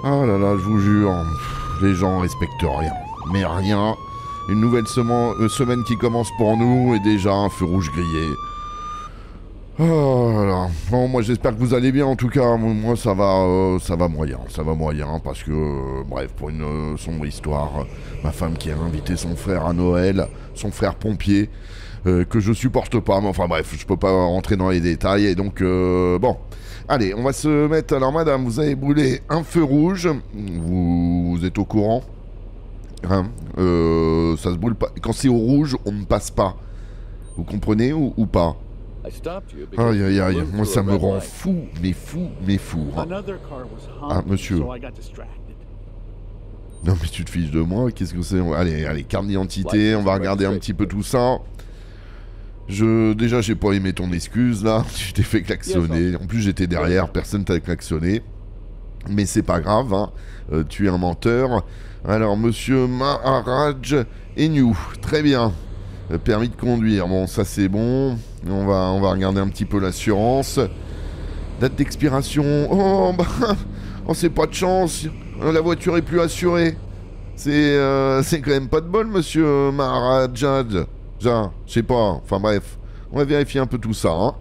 Ah là là, je vous jure, les gens respectent rien. Mais rien. Une nouvelle semaine qui commence pour nous et déjà un feu rouge grillé. Oh là là. Bon, moi j'espère que vous allez bien en tout cas. Moi ça va moyen parce que, bref, pour une sombre histoire, ma femme qui a invité son frère à Noël, son frère pompier, que je supporte pas, mais enfin bref, je peux pas rentrer dans les détails et donc, bon. Allez, on va se mettre... Alors madame, vous avez brûlé un feu rouge, vous êtes au courant hein, ça se brûle pas. Quand c'est au rouge, on ne passe pas. Vous comprenez ou pas? Aïe aïe aïe, moi ça me rend fou, mais fou. Hein. Ah monsieur. Non mais tu te fiches de moi, qu'est-ce que c'est? Allez, carte d'identité, on va regarder un petit peu tout ça. Déjà j'ai pas aimé ton excuse là, tu t'es fait klaxonner. En plus j'étais derrière, personne t'a klaxonné. Mais c'est pas grave, hein. Tu es un menteur. Alors monsieur Maharaj Enyu, très bien. Permis de conduire, bon ça c'est bon. On va regarder un petit peu l'assurance. Date d'expiration. Oh bah oh, c'est pas de chance. La voiture est plus assurée. C'est quand même pas de bol monsieur Maharajad. Je sais pas, enfin bref. On va vérifier un peu tout ça. Hein.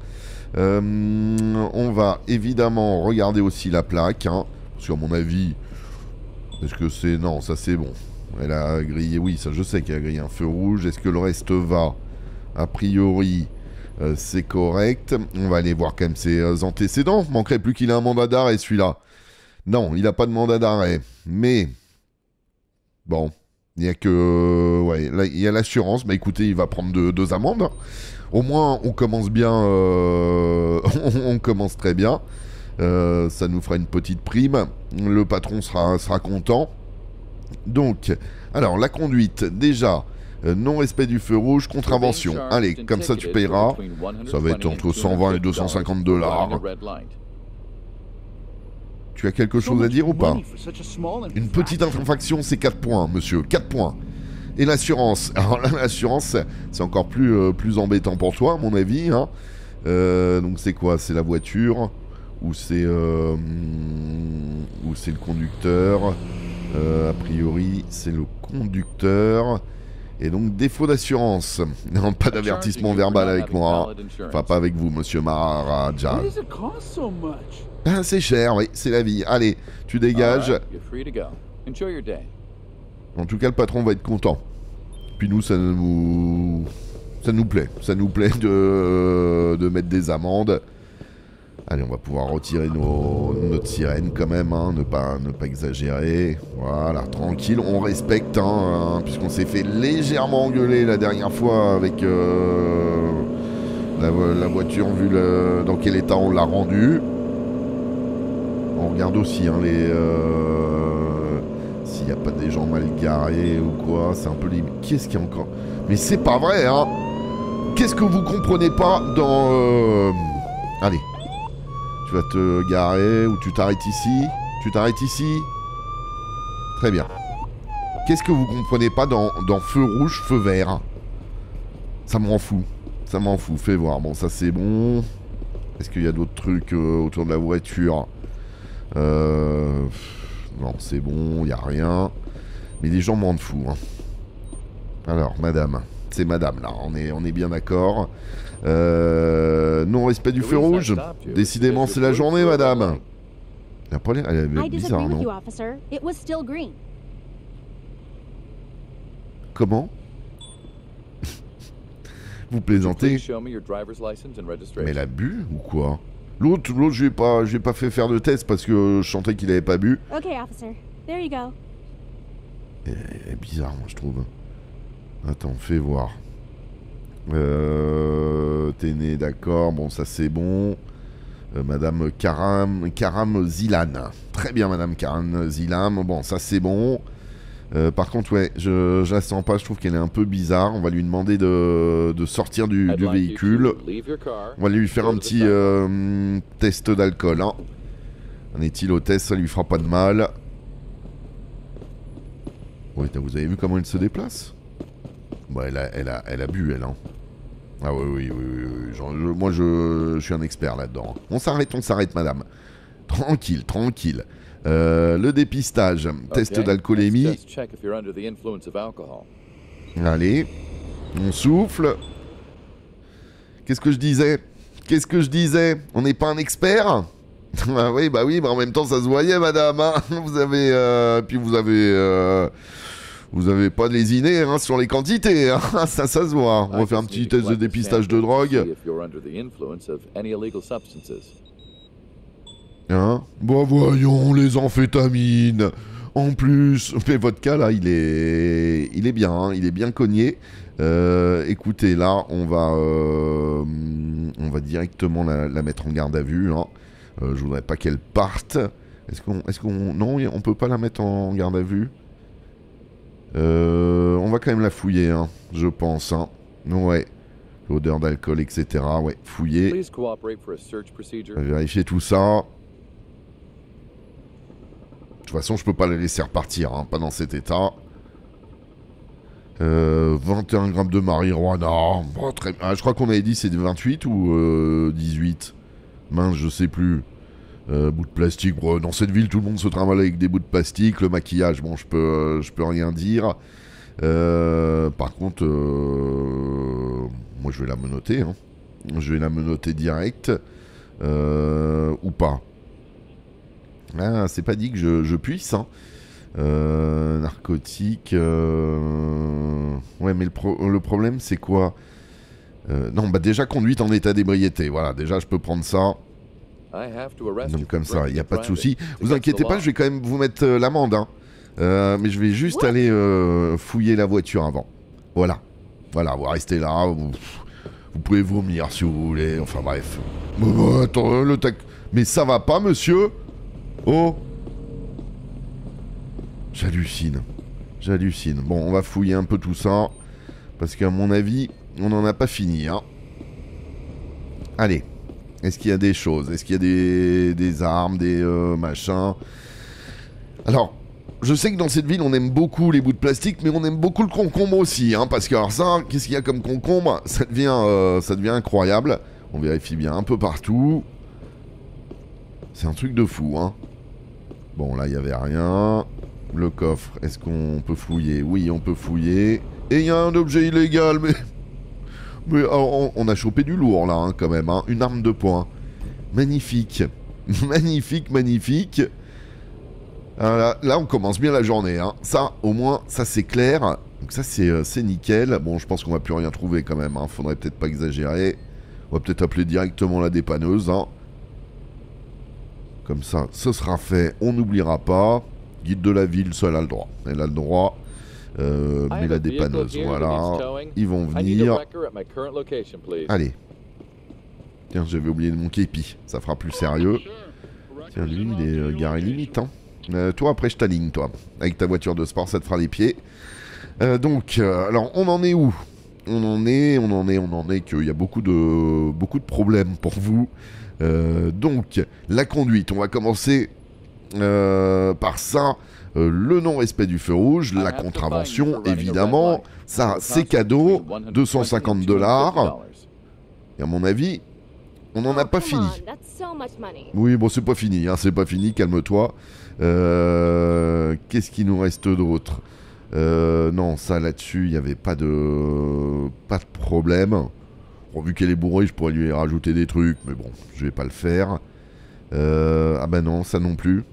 On va évidemment regarder aussi la plaque. Hein, parce qu'à mon avis, est-ce que c'est... Non, ça c'est bon. Elle a grillé, oui, ça je sais qu'elle a grillé un feu rouge. Est-ce que le reste va? A priori, c'est correct. On va aller voir quand même ses antécédents. Manquerait plus qu'il ait un mandat d'arrêt, celui-là. Non, il n'a pas de mandat d'arrêt. Mais, bon, il n'y a que... ouais, là, il y a l'assurance. Bah écoutez, il va prendre deux amendes. Au moins, on commence bien. On commence très bien. Ça nous fera une petite prime. Le patron sera content. Donc, alors, la conduite, déjà, non-respect du feu rouge, contravention. Allez, comme ça, tu payeras. Ça va être entre 120 et 250 $. Tu as quelque chose à dire ou pas? Une petite infraction, c'est 4 points, monsieur. 4 points. Et l'assurance. Alors là, l'assurance, c'est encore plus embêtant pour toi, à mon avis. Hein. Donc, c'est quoi? C'est la voiture ou c'est le conducteur? A priori, c'est le conducteur. Et donc, défaut d'assurance. Non, pas d'avertissement verbal avec moi. Enfin, pas avec vous, monsieur Maharaja. Ah, c'est cher, oui, c'est la vie. Allez, tu dégages. En tout cas, le patron va être content. Puis nous, ça nous plaît. Ça nous plaît de mettre des amendes. Allez, on va pouvoir retirer notre sirène quand même, hein, ne pas exagérer. Voilà, tranquille, on respecte, hein, puisqu'on s'est fait légèrement engueuler la dernière fois avec la voiture, vu dans quel état on l'a rendue. On regarde aussi hein, s'il n'y a pas des gens mal garés ou quoi, c'est un peu limite. Qu'est-ce qu'il y a encore? Mais c'est pas vrai, hein. Qu'est-ce que vous comprenez pas dans... Allez. Tu vas te garer ou tu t'arrêtes ici? Tu t'arrêtes ici? Très bien. Qu'est-ce que vous comprenez pas dans feu rouge, feu vert? Ça me rend fou. Ça m'en fout. Fais voir. Bon, ça c'est bon. Est-ce qu'il y a d'autres trucs autour de la voiture? Non, c'est bon. Il n'y a rien. Mais les gens me rendent fou. Hein. Alors, madame. C'est madame, là. On est bien d'accord. Non-respect du feu rouge. Décidément, c'est la journée, madame. Elle a pas l'air... Elle est bizarre, non? Comment? Vous plaisantez? Mais elle a bu ou quoi? L'autre, je lui ai pas fait faire de test parce que je sentais qu'il avait pas bu. Elle est bizarre, moi, je trouve. Attends, fais voir. T'es né, d'accord. Bon, ça c'est bon. Madame Karam Zilan. Très bien, Madame Karam Zilan. Bon, ça c'est bon. Par contre, ouais, je la sens pas. Je trouve qu'elle est un peu bizarre. On va lui demander de sortir du véhicule. On va lui faire un petit test d'alcool. Hein. Un éthylotest, ça lui fera pas de mal. Ouais, vous avez vu comment elle se déplace? Bon, elle a bu, elle. Hein. Ah oui. Moi, je suis un expert là-dedans. On s'arrête, madame. Tranquille. Le dépistage, test d'alcoolémie. Allez, on souffle. Qu'est-ce que je disais? Qu'est-ce que je disais? On n'est pas un expert? Ah oui, bah oui, mais en même temps ça se voyait, madame. Hein, vous avez, puis vous avez pas lésiné hein, sur les quantités. Hein, ça se voit. On va faire un petit test de dépistage de drogue. Hein? Bon voyons, les amphétamines. En plus, mais votre cas là, il est bien, hein, il est bien cogné. Écoutez, là, on va directement la mettre en garde à vue. Hein. Je voudrais pas qu'elle parte. Non, on peut pas la mettre en garde à vue. On va quand même la fouiller, hein, je pense. Hein. Ouais. Odeur d'alcool, etc. Ouais, fouiller. On va vérifier tout ça. De toute façon, je peux pas la laisser repartir, hein, pas dans cet état. 21 grammes de marijuana. Bon, je crois qu'on avait dit c'est 28 ou 18. Mince, je sais plus. Bout de plastique. Bon, dans cette ville, tout le monde se trimballe avec des bouts de plastique. Le maquillage, bon, je peux rien dire. Par contre, moi, je vais la menotter. Hein. Je vais la menotter direct. Ou pas. Ah, c'est pas dit que je puisse. Hein. Narcotique. Ouais, mais le problème, c'est quoi? Non, bah déjà conduite en état d'ébriété. Voilà, déjà, je peux prendre ça. Donc comme ça, il n'y a pas de souci. Vous inquiétez pas, je vais quand même vous mettre l'amende. Hein. Mais je vais juste aller fouiller la voiture avant. Voilà. Voilà, vous restez là. Vous pouvez vomir si vous voulez. Enfin bref. Attends, le tac... Mais ça va pas, monsieur? Oh! J'hallucine. J'hallucine. Bon, on va fouiller un peu tout ça. Parce qu'à mon avis, on n'en a pas fini. Hein. Allez. Est-ce qu'il y a des choses? Est-ce qu'il y a des armes, des machins? Alors, je sais que dans cette ville, on aime beaucoup les bouts de plastique, mais on aime beaucoup le concombre aussi. Hein, parce que alors ça, qu'est-ce qu'il y a comme concombre? Ça devient incroyable. On vérifie bien un peu partout. C'est un truc de fou, hein. Bon, là, il n'y avait rien. Le coffre, est-ce qu'on peut fouiller? Oui, on peut fouiller. Et il y a un objet illégal, mais... Mais on a chopé du lourd, là, hein, quand même. Hein. Une arme de poing. Magnifique. Magnifique, magnifique. Là, on commence bien la journée. Hein. Ça, au moins, ça, c'est clair. Donc ça, c'est nickel. Bon, je pense qu'on va plus rien trouver, quand même. Hein. Faudrait peut-être pas exagérer. On va peut-être appeler directement la dépanneuse. Hein. Comme ça, ce sera fait. On n'oubliera pas. Guide de la ville, ça, elle a le droit. Elle a le droit. Mais la dépanneuse, voilà. Ils vont venir. Allez. Tiens, j'avais oublié mon képi. Ça fera plus sérieux. Tiens, lui, il est garé limite. Hein. Toi, après, je t'aligne, toi. Avec ta voiture de sport, ça te fera les pieds. Alors, on en est où? On en est qu'il y a beaucoup de problèmes pour vous. Donc, la conduite. On va commencer par ça. Le non-respect du feu rouge, la contravention, évidemment. Ça, c'est cadeau. $250. Et à mon avis, on n'en a pas fini. Oui, bon, c'est pas fini. Hein, c'est pas fini, calme-toi. Qu'est-ce qu'il nous reste d'autre? Non, ça là-dessus, il n'y avait pas de problème. Bon, vu qu'elle est bourrée, je pourrais lui rajouter des trucs, mais bon, je vais pas le faire. Ah bah non, ça non plus.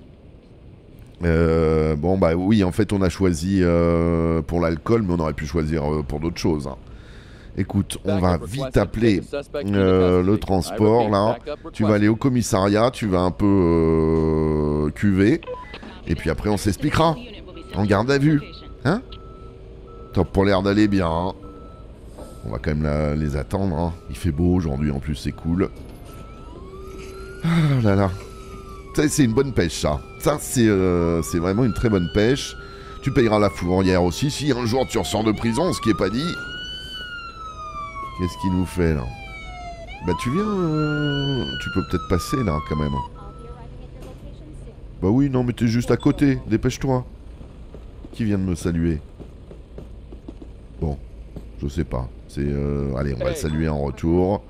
Bon bah oui, en fait on a choisi pour l'alcool, mais on aurait pu choisir pour d'autres choses. Hein. Écoute, on va vite appeler le transport là. Tu vas aller au commissariat, tu vas un peu cuver, et puis après on s'expliquera. En garde à vue, hein? Top pour l'air d'aller bien. Hein. On va quand même les attendre. Hein. Il fait beau aujourd'hui en plus, c'est cool. Ah là là. C'est une bonne pêche, ça. Ça, c'est vraiment une très bonne pêche. Tu payeras la fourrière aussi. Si un jour tu ressors de prison, ce qui est pas dit. Qu'est-ce qu'il nous fait, là? Bah, tu viens... tu peux peut-être passer, là, quand même. Bah oui, non, mais t'es juste à côté. Dépêche-toi. Qui vient de me saluer? Bon, je sais pas. C'est... allez, on va le saluer en retour.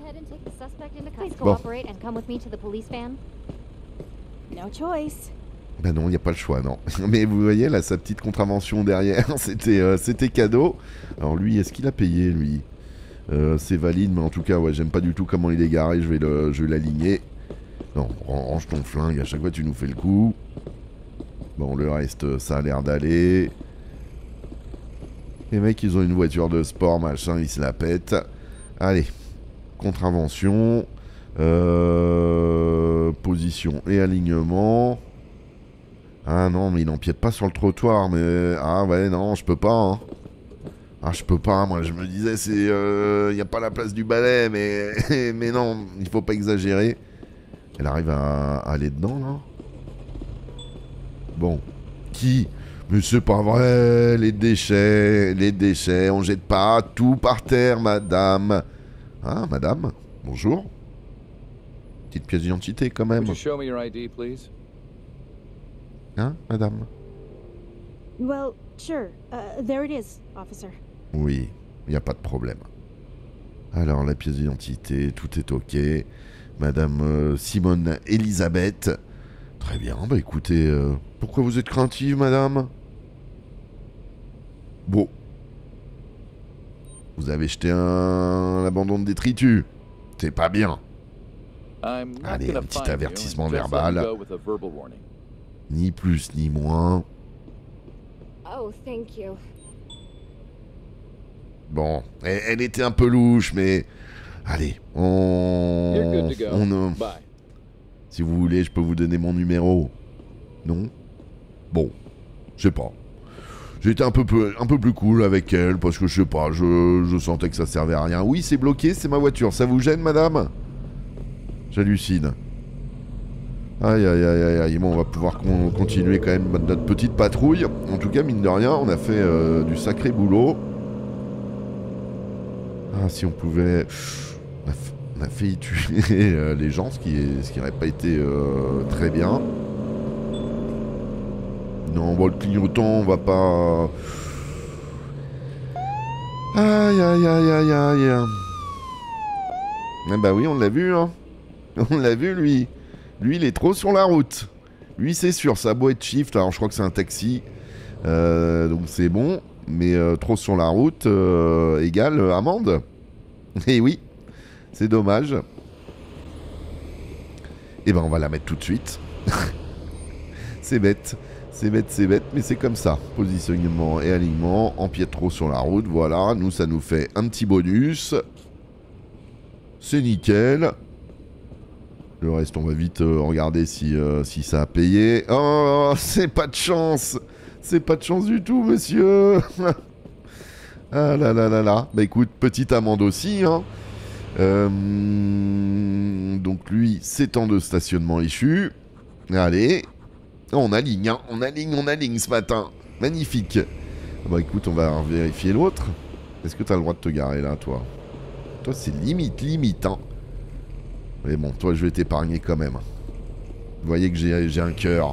Bon. Ben non, il n'y a pas le choix, non. Mais vous voyez, là, sa petite contravention derrière, c'était cadeau. Alors lui, est-ce qu'il a payé, lui? C'est valide, mais en tout cas, ouais, j'aime pas du tout comment il est garé, je vais l'aligner. Non, range ton flingue, à chaque fois tu nous fais le coup. Bon, le reste, ça a l'air d'aller. Les mecs, ils ont une voiture de sport, machin, ils se la pètent. Allez, contravention, position et alignement. Ah non, mais il n'empiète pas sur le trottoir, mais... Ah ouais, non, je peux pas, hein. Ah, je peux pas, moi, je me disais, c'est... y a pas la place du balai, mais... mais non, il faut pas exagérer. Elle arrive à aller dedans, là. Bon. Qui? Mais c'est pas vrai, les déchets, on jette pas tout par terre, madame. Ah, madame, bonjour. Petite pièce d'identité, quand même. Hein, madame? Well, sure. There it is, officer. Oui, il n'y a pas de problème. Alors, la pièce d'identité, tout est ok. Madame Simone Elisabeth. Très bien, bah écoutez, pourquoi vous êtes craintive, madame? Bon. Vous avez jeté l'abandon de détritus. C'est pas bien. Allez, un petit avertissement verbal. Ni plus ni moins. Oh, thank you. Bon, elle était un peu louche, mais... Allez, Si vous voulez, je peux vous donner mon numéro. Non? Bon, je sais pas. J'étais un peu plus cool avec elle, parce que je sais pas, je sentais que ça servait à rien. Oui, c'est bloqué, c'est ma voiture. Ça vous gêne, madame? J'hallucine. Aïe, aïe, aïe, aïe, aïe. Bon, on va pouvoir continuer quand même notre petite patrouille. En tout cas, mine de rien, on a fait du sacré boulot. Ah, si on pouvait... On a failli tuer les gens, ce qui n'aurait pas été très bien. Non, bon, le clignotant, on va pas... Aïe, aïe, aïe, aïe, aïe. Ah bah oui, on l'a vu, hein. On l'a vu, lui. Lui, il est trop sur la route. Lui, c'est sûr, ça a beau être shift. Alors, je crois que c'est un taxi. Donc, c'est bon. Mais trop sur la route égale amende. Et oui, c'est dommage. Et ben, on va la mettre tout de suite. C'est bête. C'est bête, c'est bête, mais c'est comme ça. Positionnement et alignement, empiète trop sur la route, voilà. Nous, ça nous fait un petit bonus. C'est nickel. Le reste, on va vite regarder si ça a payé. Oh, c'est pas de chance. C'est pas de chance du tout, monsieur. Ah là là là là. Bah écoute, petite amende aussi, hein. Donc lui, c'est temps de stationnement échu. Allez. On aligne, hein. On aligne ce matin. Magnifique. Bah écoute, on va vérifier l'autre. Est-ce que t'as le droit de te garer là, toi? Toi, c'est limite, hein. Mais bon, toi, je vais t'épargner quand même. Vous voyez que j'ai un cœur.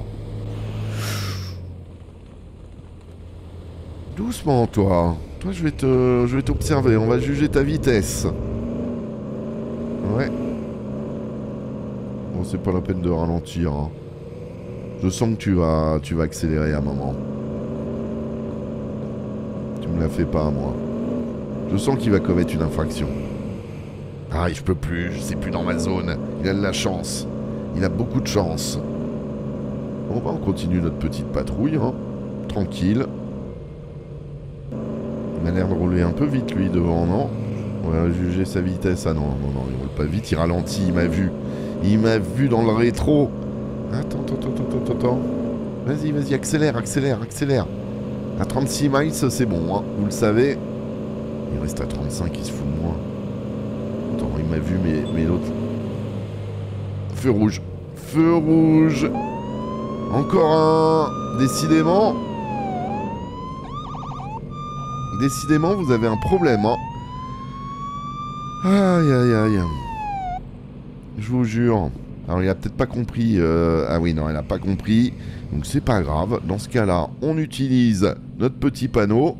Doucement, toi. Toi, je vais t'observer. On va juger ta vitesse. Ouais. Bon, c'est pas la peine de ralentir, hein. Je sens que tu vas accélérer à un moment. Tu me la fais pas, moi. Je sens qu'il va commettre une infraction. Ah, je peux plus, je sais plus dans ma zone. Il a de la chance. Il a beaucoup de chance. Bon, bah, on continue notre petite patrouille, hein. Tranquille. Il a l'air de rouler un peu vite, lui, devant, non? On va juger sa vitesse. Ah non, non, non, il roule pas vite, il ralentit, il m'a vu. Il m'a vu dans le rétro. Attends. Vas-y, accélère. À 36 miles, c'est bon, hein. Vous le savez. Il reste à 35, il se fout de moi. Attends, il m'a vu, mais l'autre... Feu rouge. Encore un. Décidément, vous avez un problème, hein. Aïe. Je vous jure. Alors, il a peut-être pas compris. Ah oui, non, elle a pas compris. Donc, c'est pas grave. Dans ce cas-là, on utilise notre petit panneau.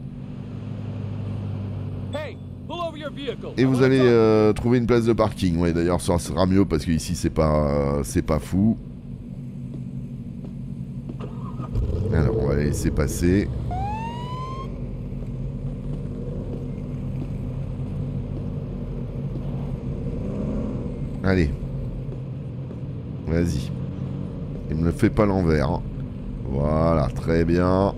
Et vous allez trouver une place de parking. Ouais, d'ailleurs, ça sera mieux parce qu'ici, c'est pas fou. Allez, c'est passé. Allez. Vas-y. Il me le fait pas l'envers. Hein. Voilà, très bien.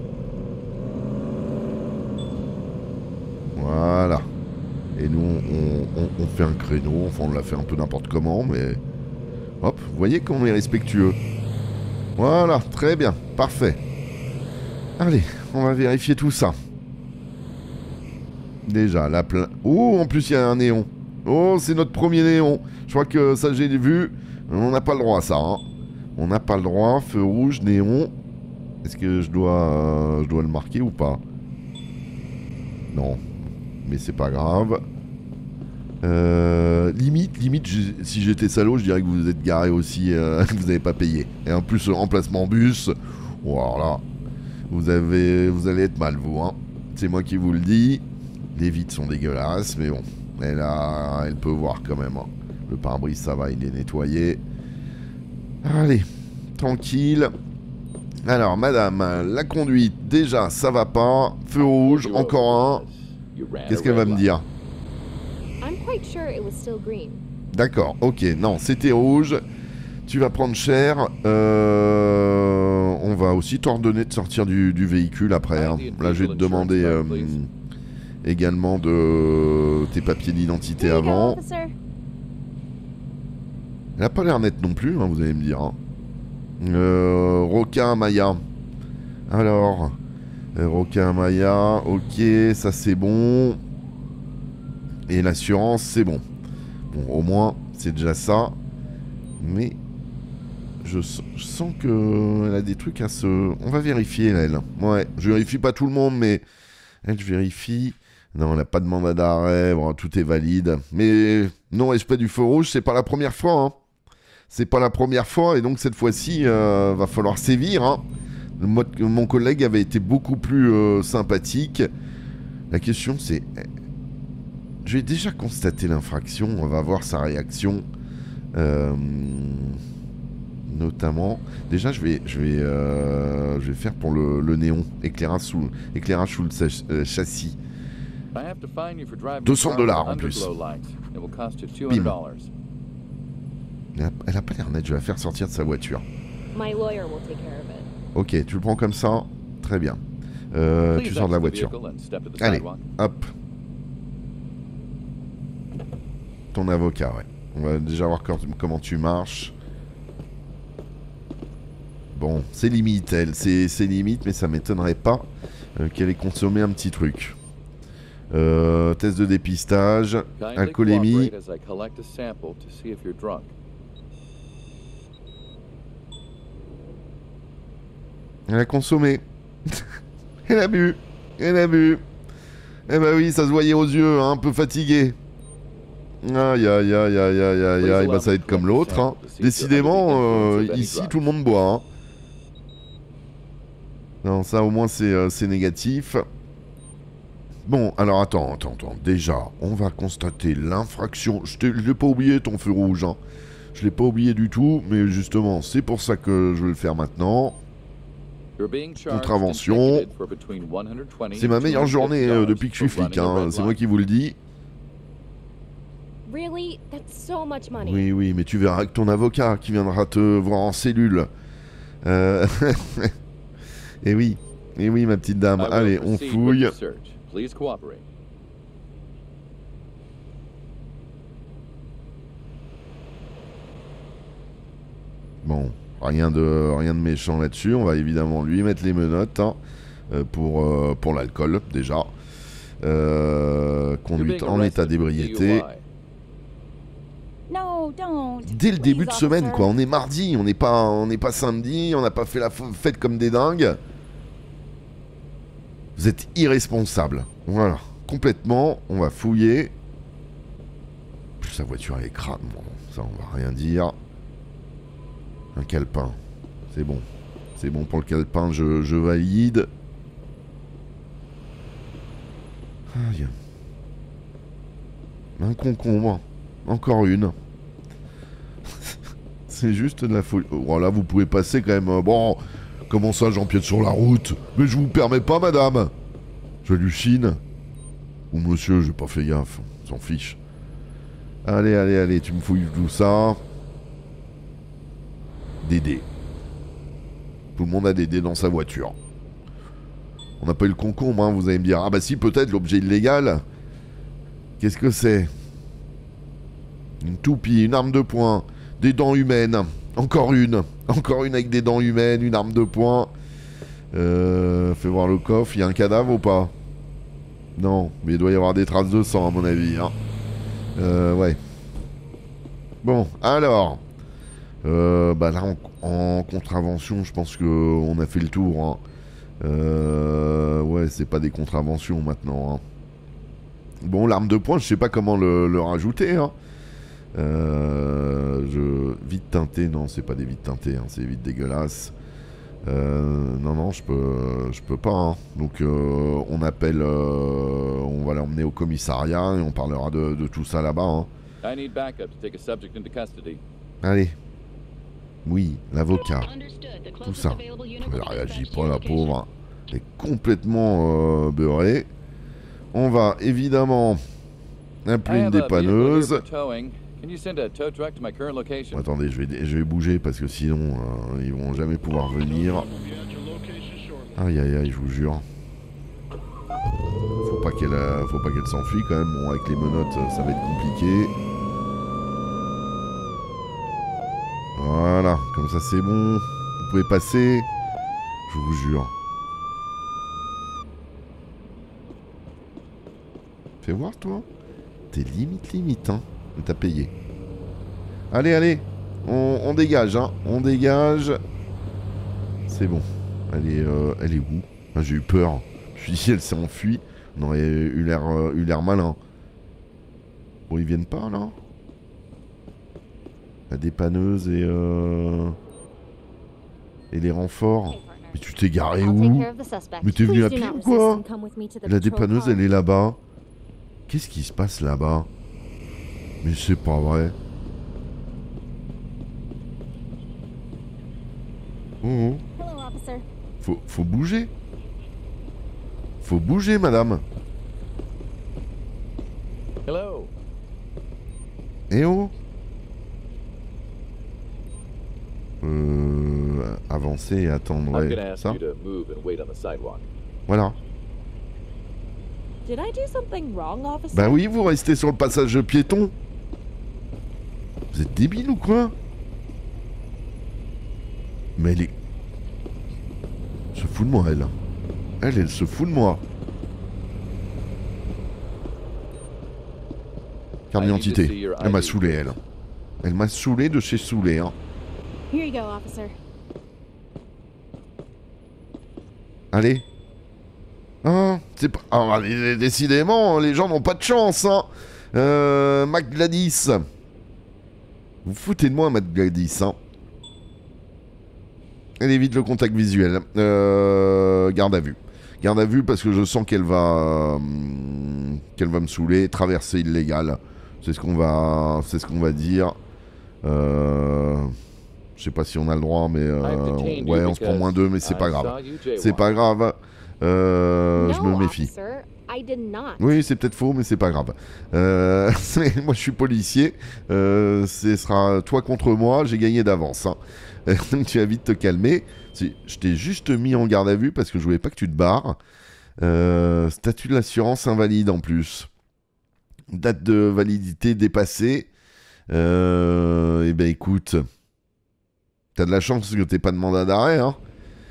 Voilà. Et nous, on fait un créneau. Enfin, on l'a fait un peu n'importe comment, mais... Hop, vous voyez qu'on est respectueux. Voilà, très bien. Parfait. Allez, on va vérifier tout ça. Déjà, la plein... Oh, en plus, il y a un néon. Oh, c'est notre premier néon. Je crois que ça, j'ai vu. On n'a pas le droit à ça. Hein. On n'a pas le droit. Feu rouge, néon. Est-ce que je dois le marquer ou pas? Non. Mais c'est pas grave. Limite, si j'étais salaud, je dirais que vous êtes garé aussi, que vous n'avez pas payé. Et en plus, emplacement bus, voilà. Vous allez être mal, vous. Hein. C'est moi qui vous le dis. Les vitres sont dégueulasses, mais bon. Elle peut voir quand même. Hein. Le pare-brise, ça va, il est nettoyé. Allez, tranquille. Alors, madame, la conduite, déjà, ça va pas. Feu rouge, encore un. Qu'est-ce qu'elle va me dire? D'accord, ok, non, c'était rouge. Tu vas prendre cher. On va aussi t'ordonner de sortir du véhicule après. Hein. Là, je vais te demander également de tes papiers d'identité avant. Elle a pas l'air nette non plus, hein, vous allez me dire. Hein. Roca Maya. Alors, Roca Maya, ok, ça c'est bon. Et l'assurance, c'est bon. Bon, au moins, c'est déjà ça. Mais je sens qu'elle a des trucs à se... On va vérifier, elle. Ouais, je vérifie pas tout le monde, mais elle, je vérifie. Non, elle n'a pas de mandat d'arrêt. Bon, tout est valide. Mais non-respect du feu rouge, c'est pas la première fois. Hein. C'est pas la première fois. Et donc, cette fois-ci, va falloir sévir. Hein. Mon collègue avait été beaucoup plus sympathique. La question, c'est... Je vais déjà constater l'infraction, on va voir sa réaction, notamment. Déjà, je vais faire pour le néon, éclairage sous le châssis. $200 en plus. Bim. Elle a pas l'air nette, je vais la faire sortir de sa voiture. Ok, tu le prends comme ça, très bien. Tu sors de la voiture. Allez, hop. Ton avocat, ouais. On va déjà voir comment tu marches. Bon, c'est limite, elle. C'est limite, mais ça m'étonnerait pas qu'elle ait consommé un petit truc. Test de dépistage. Alcoolémie. Elle a consommé. Elle a bu. Elle a bu. Eh ben oui, ça se voyait aux yeux, hein, un peu fatigué. Aïe, aïe, aïe, aïe, aïe, aïe, aïe, bah ça va être comme l'autre. Hein. Décidément, ici, tout le monde boit. Hein. Non, ça, au moins, c'est négatif. Bon, alors, attends. Déjà, on va constater l'infraction. Je l'ai pas oublié, ton feu rouge. Hein. Je l'ai pas oublié du tout, mais justement, c'est pour ça que je vais le faire maintenant. Contravention. C'est ma meilleure journée depuis que je suis flic. Hein. C'est moi qui vous le dis. Oui, mais tu verras avec ton avocat qui viendra te voir en cellule. Et oui, ma petite dame. Allez, on fouille. Bon, rien de méchant là-dessus. On va évidemment lui mettre les menottes hein, pour l'alcool, déjà. Conduite en état d'ébriété. Dès le début de semaine, quoi. On est mardi, on n'est pas samedi, on n'a pas fait la fête comme des dingues. Vous êtes irresponsable. Voilà, complètement. On va fouiller. Plus sa voiture elle est crame. Bon, ça on va rien dire. Un calepin, c'est bon. C'est bon pour le calepin, je valide. Aïe. Un concombre. Encore une. C'est juste de la folie. Voilà, vous pouvez passer quand même. Bon, Comment ça, j'empiète sur la route? Mais je vous permets pas, madame. J'hallucine. Ou monsieur, j'ai pas fait gaffe. On s'en fiche. Allez, allez, allez, tu me fouilles tout ça. Des dés. Tout le monde a des dés dans sa voiture. On n'a pas eu le concombre, hein, vous allez me dire. Ah bah si, peut-être, l'objet illégal. Qu'est-ce que c'est? Une toupie, une arme de poing, des dents humaines. Encore une avec des dents humaines, une arme de poing. Fais voir le coffre, il y a un cadavre ou pas? Non, mais il doit y avoir des traces de sang à mon avis. Hein. Ouais. Bon, alors. Bah là, en contravention, je pense qu'on a fait le tour. Hein. Ouais, c'est pas des contraventions maintenant. Hein. Bon, l'arme de poing, je sais pas comment le rajouter. Hein. Vide teinté, non, c'est pas des vides teintés, hein, c'est vide dégueulasse. Non, non, je peux pas. Hein. Donc, on appelle, on va l'emmener au commissariat et on parlera de tout ça là-bas. Hein. Allez. Oui, l'avocat. Tout ça. Elle réagit pas, la pauvre. Elle est complètement beurrée. On va évidemment appeler une dépanneuse. Attendez, je vais bouger parce que sinon ils vont jamais pouvoir venir. Aïe aïe aïe, je vous jure. Faut pas qu'elle s'enfuit quand même. Bon, avec les menottes, ça va être compliqué. Voilà, comme ça c'est bon. Vous pouvez passer. Je vous jure. Fais voir toi. T'es limite, hein. Mais t'as payé. Allez, allez. On dégage, hein. On dégage. C'est bon. Elle est où? Ah, j'ai eu peur. Je me suis dit, elle s'est enfuie. On aurait eu l'air malin. Bon, ils viennent pas, là? La dépanneuse et les renforts. Mais tu t'es garé où? Mais t'es venu à pied ou quoi? La dépanneuse, elle est là-bas. Qu'est-ce qui se passe là-bas? Mais c'est pas vrai. Oh, oh. Faut bouger. Faut bouger, madame. Hello. Eh oh. Avancer et attendre, ouais, ça. Voilà. Bah oui, vous restez sur le passage piéton. Vous êtes débile ou quoi? Mais elle est... se fout de moi, elle. Elle se fout de moi. Carte d'identité. Elle m'a saoulé, elle. Elle m'a saoulé de chez saoulé, hein. Here you go, officer. Allez. Ah, c'est pas... Ah, décidément, les gens n'ont pas de chance, hein. Mac Gladys. Vous foutez de moi, Mac Gladys, hein. Elle évite le contact visuel. Garde à vue. Garde à vue parce que je sens qu'elle va me saouler. Traversée illégale. C'est ce qu'on va dire. Je sais pas si on a le droit, mais ouais, on se prend -2, mais c'est pas grave. C'est pas grave. Je me méfie. Oui, c'est peut-être faux, mais c'est pas grave. Moi, je suis policier. Ce sera toi contre moi. J'ai gagné d'avance. Hein. Tu vas vite te calmer. Je t'ai juste mis en garde à vue parce que je voulais pas que tu te barres. Statut de l'assurance invalide en plus. Date de validité dépassée. Eh ben écoute, t'as de la chance que t'aies pas de mandat d'arrêt, hein.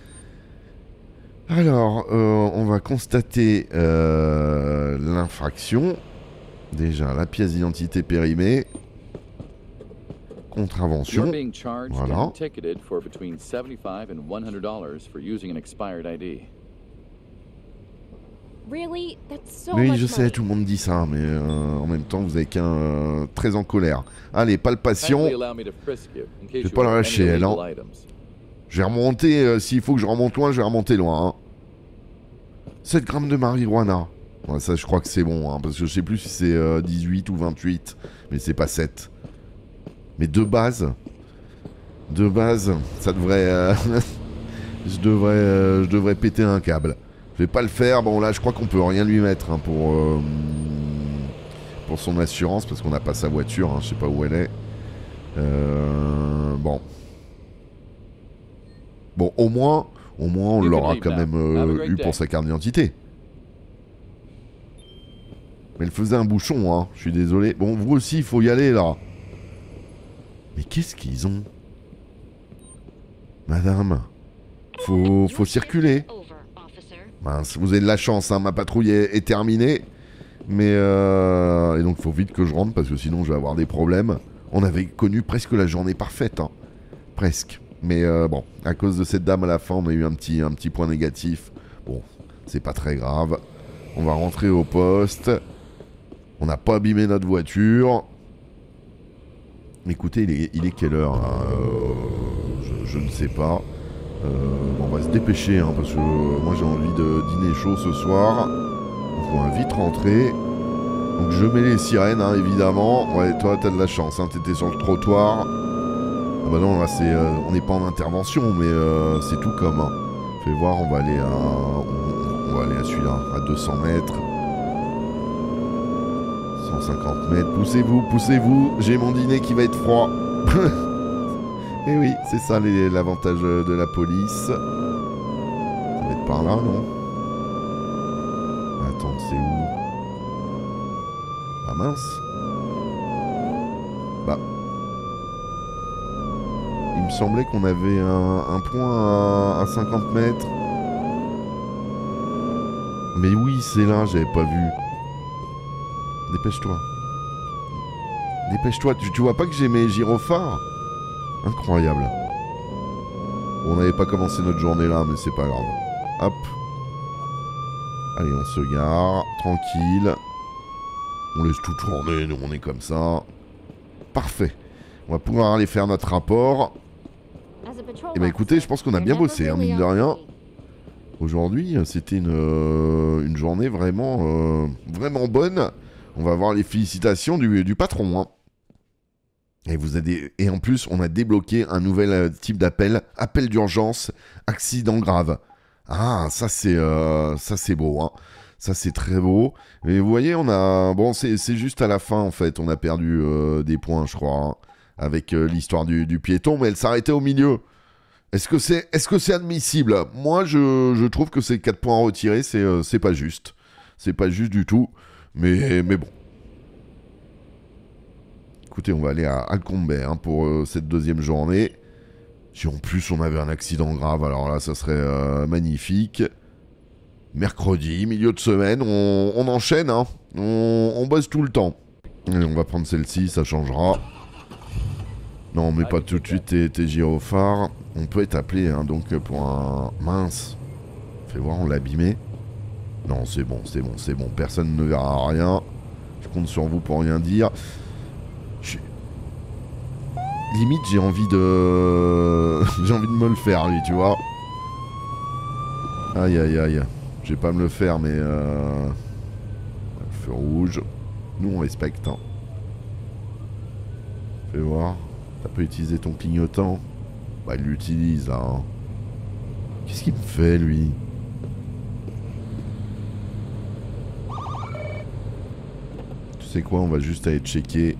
Alors, on va constater l'infraction. Déjà, la pièce d'identité périmée. Contravention. Voilà. Oui, je sais, tout le monde dit ça, mais en même temps, vous avez qu'un très en colère. Allez, palpation. Je vais pas la lâcher, elle. Hein. Je vais remonter, s'il faut que je remonte loin, je vais remonter loin. Hein. 7 grammes de marijuana. Ouais, ça, je crois que c'est bon, hein, parce que je sais plus si c'est 18 ou 28, mais c'est pas 7. Mais de base, ça devrait... je devrais péter un câble. Je vais pas le faire. Bon, là, je crois qu'on peut rien lui mettre hein, pour son assurance, parce qu'on n'a pas sa voiture. Hein, je sais pas où elle est. Bon. Bon, au moins on l'aura quand même eu pour sa carte d'identité. Mais elle faisait un bouchon, hein. Je suis désolé. Bon, vous aussi, il faut y aller, là. Mais qu'est-ce qu'ils ont? Madame, faut circuler. Mince, vous avez de la chance, hein. Ma patrouille est terminée. Mais, et donc, il faut vite que je rentre, parce que sinon, je vais avoir des problèmes. On avait connu presque la journée parfaite, hein. Presque. Mais bon, à cause de cette dame à la fin, on a eu un petit point négatif. Bon, c'est pas très grave. On va rentrer au poste. On n'a pas abîmé notre voiture. Écoutez, il est quelle heure là je ne sais pas. Bon, on va se dépêcher, hein, parce que moi j'ai envie de dîner chaud ce soir. Donc on va vite rentrer. Donc je mets les sirènes, hein, évidemment. Ouais, toi t'as de la chance, hein, t'étais sur le trottoir. Ah bah non, là c'est, on n'est pas en intervention, mais c'est tout comme. Hein. Fais voir, on va aller à celui-là, à 200 mètres. 150 mètres, poussez-vous, j'ai mon dîner qui va être froid. Et oui, c'est ça l'avantage de la police. Ça va être par là, non? Attends, c'est où? Ah mince. Bah. Il me semblait qu'on avait un point à 50 mètres. Mais oui, c'est là, j'avais pas vu. Dépêche-toi. Dépêche-toi. Tu vois pas que j'ai mes gyrophares? Incroyable. Bon, on n'avait pas commencé notre journée là, mais c'est pas grave. Hop. Allez, on se gare. Tranquille. On laisse tout tourner, nous on est comme ça. Parfait. On va pouvoir aller faire notre rapport. Et bah écoutez, je pense qu'on a bien bossé, hein, mine de rien. Aujourd'hui, c'était une journée vraiment, vraiment bonne. On va avoir les félicitations du patron. Hein. Et en plus, on a débloqué un nouvel type d'appel. Appel d'urgence, accident grave. Ah, ça c'est beau. Hein. Ça c'est très beau. Et vous voyez, on a... Bon, c'est juste à la fin, en fait. On a perdu des points, je crois. Hein, avec l'histoire du piéton. Mais elle s'arrêtait au milieu. Est-ce que c'est admissible? Moi, je trouve que ces 4 points à retirer, c'est pas juste. C'est pas juste du tout. Mais bon. Écoutez, on va aller à Alcombert hein, pour cette deuxième journée. Si en plus on avait un accident grave, alors là, ça serait magnifique. Mercredi, milieu de semaine, on enchaîne. Hein. On bosse tout le temps. Allez, on va prendre celle-ci, ça changera. Non, mais pas tout de suite tes gyrophares. On peut être appelé hein, donc pour un... Mince. Fais voir, on l'a abîmé. Non, c'est bon. Personne ne verra rien. Je compte sur vous pour rien dire. Limite, j'ai envie de... j'ai envie de me le faire, lui, tu vois. Aïe, aïe, aïe. Je vais pas me le faire, mais... Feu rouge. Nous, on respecte. Hein. Fais voir. T'as pas utilisé ton clignotant? Bah, il l'utilise, là. Hein. Qu'est-ce qu'il me fait, lui? Tu sais quoi? On va juste aller checker.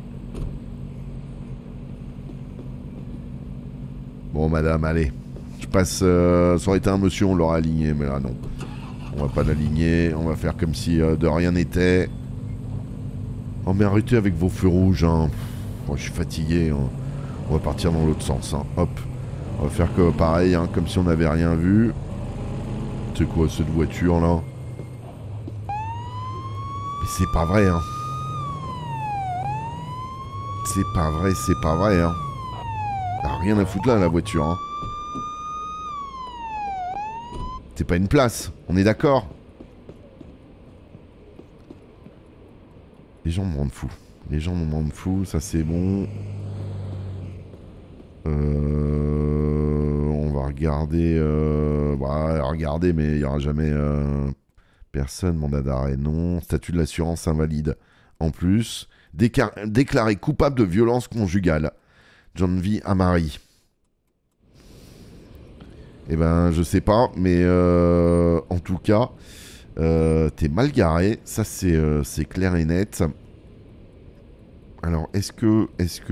Bon, madame, allez. Je passe... ça aurait été un monsieur, on l'aurait aligné, mais là, non. On va pas l'aligner. On va faire comme si de rien n'était. Oh, mais arrêtez avec vos feux rouges, hein. Oh, je suis fatigué. Hein. On va partir dans l'autre sens, hein. Hop. On va faire que pareil, hein, comme si on n'avait rien vu. C'est quoi, cette voiture-là? Mais c'est pas vrai, hein. C'est pas vrai, hein. Elle a rien à foutre là, la voiture, hein. C'est pas une place, on est d'accord? Les gens me rendent fou. Ça c'est bon. On va regarder... regarder, mais il n'y aura jamais personne. Mandat d'arrêt, non. Statut de l'assurance invalide. En plus, déclaré coupable de violence conjugale. John V. Amari. Eh ben, je sais pas, mais en tout cas, t'es mal garé. Ça, c'est clair et net. Alors, est-ce que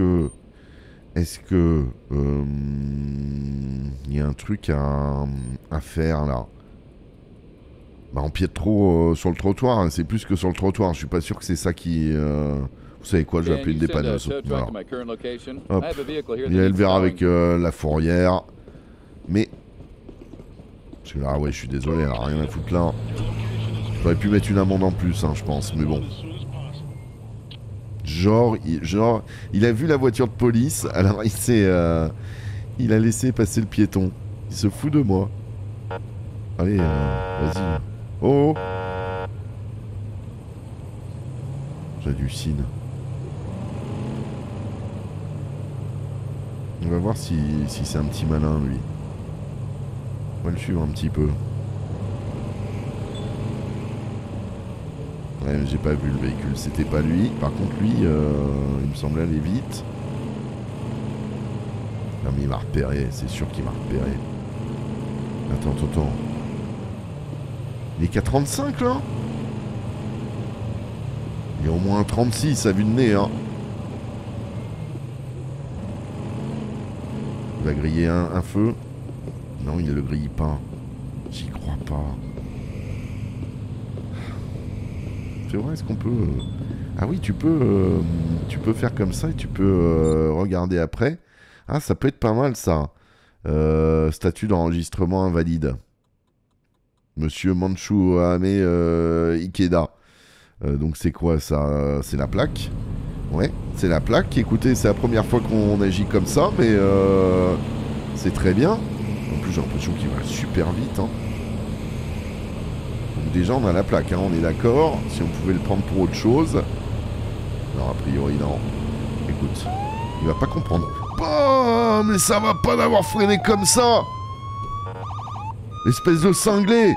il y a un truc à faire là? Bah, on piète trop sur le trottoir, hein. C'est plus que sur le trottoir. Je suis pas sûr que c'est ça qui. Vous savez quoi? Je vais appeler une dépanneuse. Voilà. Hop. Il a le verre avec la fourrière. Mais. Parce que là, ouais, je suis désolé, elle a rien à foutre là. J'aurais pu mettre une amende en plus, hein, je pense, mais bon. Genre, il a vu la voiture de police, alors il a laissé passer le piéton. Il se fout de moi. Allez, vas-y. Oh! J'hallucine. On va voir si c'est un petit malin, lui. On va le suivre un petit peu. Ouais, j'ai pas vu le véhicule, c'était pas lui. Par contre, lui, il me semblait aller vite. Non, mais il m'a repéré, c'est sûr qu'il m'a repéré. Attends. Il est qu'à 35 là? Il est au moins 36 à vue de nez, hein. Il va griller un feu. Non, il ne le grille pas. J'y crois pas. C'est vrai, est-ce qu'on peut... Ah oui, tu peux faire comme ça et tu peux regarder après. Ah, ça peut être pas mal, ça. Statut d'enregistrement invalide. Monsieur Manchu Ame Ikeda. Donc c'est quoi, ça? C'est la plaque. Ouais, c'est la plaque. Écoutez, c'est la première fois qu'on agit comme ça, mais c'est très bien. En plus, j'ai l'impression qu'il va super vite, hein. Donc déjà, on a la plaque, hein, on est d'accord. Si on pouvait le prendre pour autre chose... Non, a priori, non. Écoute, il va pas comprendre. Oh, mais ça va pas d'avoir freiné comme ça! Espèce de cinglé!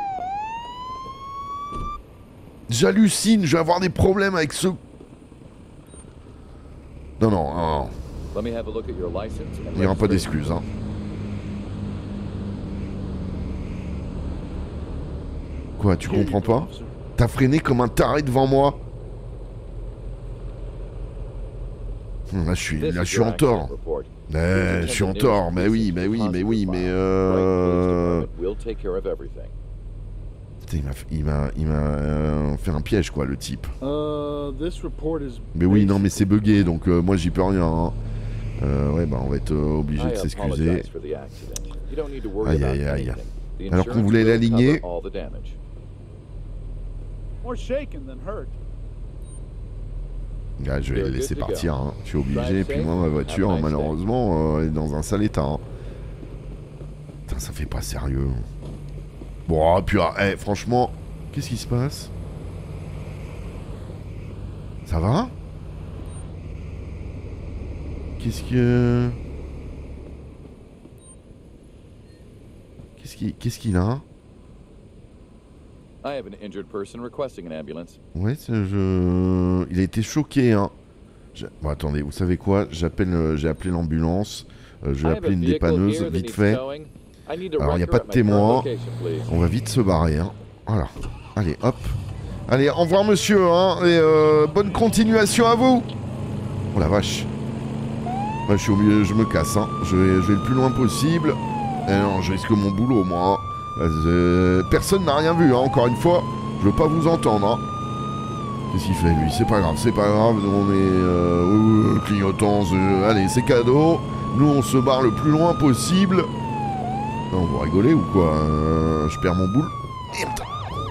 J'hallucine, je vais avoir des problèmes avec ce... Non. Il n'y aura pas d'excuses, hein. Quoi, tu comprends pas? T'as freiné comme un taré devant moi. Là, je suis en tort. Je suis en tort, mais oui. Putain, il m'a fait un piège, quoi, le type. Mais oui, non, mais c'est bugué, donc moi, j'y peux rien, hein. Ouais, bah, on va être obligé de s'excuser. Aïe. Alors qu'on voulait l'aligner... Je vais le laisser partir, hein. Je suis obligé, et puis moi ma voiture malheureusement elle est dans un sale état, hein. Putain, ça fait pas sérieux. Bon, puis franchement, qu'est-ce qui se passe? Ça va? Qu'est-ce qu'il a? Ouais, il a été choqué, hein. Bon, attendez, vous savez quoi? J'ai appelé l'ambulance. Je vais appeler une dépanneuse, vite fait. Alors, il n'y a pas de témoin. On va vite se barrer, hein. Voilà. Allez, hop. Allez, au revoir, monsieur, hein. Et bonne continuation à vous. Oh la vache. Moi, je suis au milieu, je me casse, hein. Je vais le plus loin possible. Et non, je risque mon boulot, moi, hein. Personne n'a rien vu, hein, encore une fois. Je veux pas vous entendre, hein. Qu'est-ce qu'il fait, lui? C'est pas grave. On est clignotants. Allez, c'est cadeau. Nous, on se barre le plus loin possible. Non, vous rigolez ou quoi? Je perds mon boule. Merde.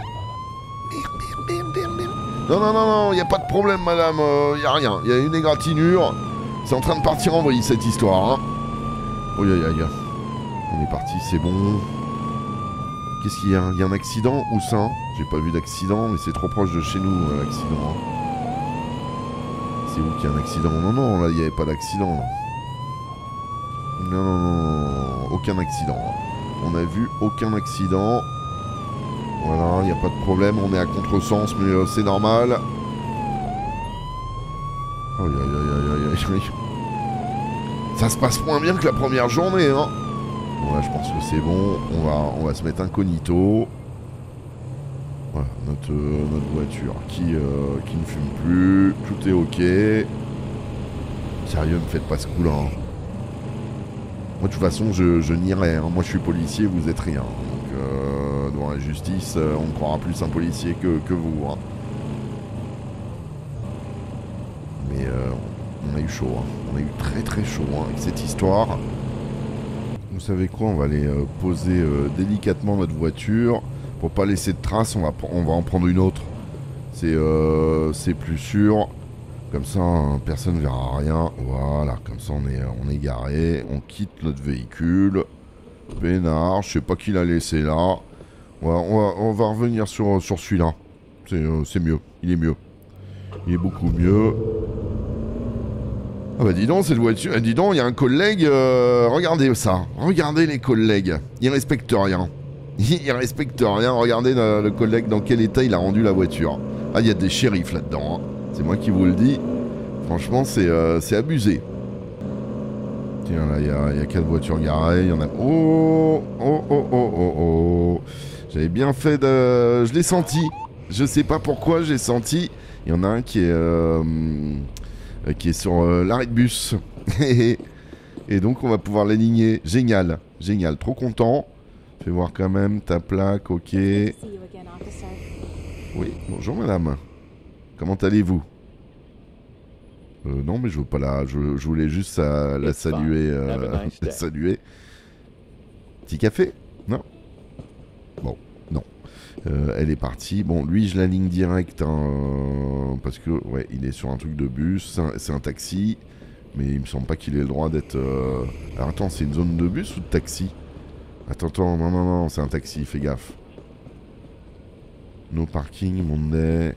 Non, y a pas de problème, madame. Y a rien. Y a une égratignure. C'est en train de partir en vrille, cette histoire, hein. Aïe. On est parti, c'est bon. Qu'est-ce qu'il y a? Il y a un accident? Où ça? J'ai pas vu d'accident, mais c'est trop proche de chez nous, l'accident, hein. C'est où qu'il y a un accident? Non, là, il n'y avait pas d'accident, là. Non, aucun accident. On a vu aucun accident. Voilà, il n'y a pas de problème, on est à contresens, mais c'est normal. Aïe. Ça se passe moins bien que la première journée, hein. Bon là je pense que c'est bon, on va se mettre incognito. Voilà, notre voiture qui ne fume plus, tout est ok. Sérieux, me faites pas ce coup là. Hein. Moi de toute façon je nierai, hein. Moi je suis policier, vous êtes rien. Donc devant la justice, on croira plus un policier que vous. Hein. Mais on a eu chaud, hein. On a eu très très chaud hein, avec cette histoire. Vous savez quoi, on va aller poser délicatement notre voiture. Pour pas laisser de traces, on va en prendre une autre. C'est plus sûr. Comme ça, hein, personne ne verra rien. Voilà, comme ça on est garé. On quitte notre véhicule. Pénard, je sais pas qui l'a laissé là. On va revenir sur celui-là. C'est mieux, il est mieux. Il est beaucoup mieux. Ah bah dis donc, cette voiture... dis donc, il y a un collègue... regardez ça. Regardez les collègues. Ils respectent rien. Ils respectent rien. Regardez le collègue dans quel état il a rendu la voiture. Ah, il y a des shérifs là-dedans. Hein. C'est moi qui vous le dis. Franchement, c'est abusé. Tiens, là, il y a 4 voitures garées. Il y en a... Oh. J'avais bien fait de... Je l'ai senti. Je sais pas pourquoi, j'ai senti. Il y en a un qui est sur l'arrêt de bus. Et donc, on va pouvoir l'aligner. Génial. Génial. Trop content. Fais voir quand même ta plaque. Ok. Oui, bonjour madame. Comment allez-vous? Non, mais je veux pas la... Je voulais juste la saluer. La saluer. Petit café? Non? Bon, non. Elle est partie. Bon, lui, je l'aligne direct. Hein, parce que, ouais, il est sur un truc de bus. C'est un taxi. Mais il me semble pas qu'il ait le droit d'être... Alors attends, c'est une zone de bus ou de taxi? Attends, non, c'est un taxi, fais gaffe. No parking, Monday.